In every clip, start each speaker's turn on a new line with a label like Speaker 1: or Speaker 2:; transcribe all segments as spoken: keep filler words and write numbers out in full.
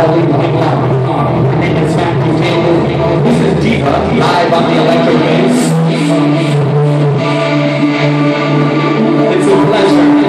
Speaker 1: loudly right now. My name is Matthew Campbell. This is Diva, live on the electric bass. It's a pleasure.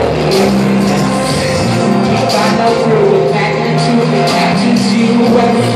Speaker 2: When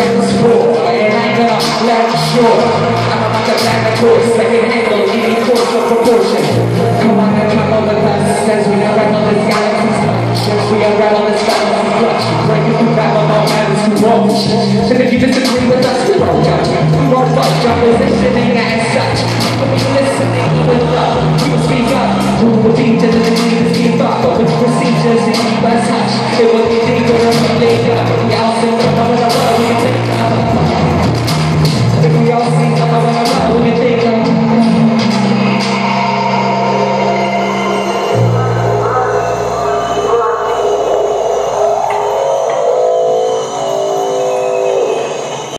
Speaker 1: transport. And I ain't gonna let it short. I'm about to back the course, I can handle any course of proportion. Come on and come over with us as we unravel this galaxy's touch. As we unravel this galaxy's clutch, breaking through Babylon matters to watch. And if you disagree with us, we won't judge. We won't budge our positioning as such. But we listening with love, we will speak up. We will teach to the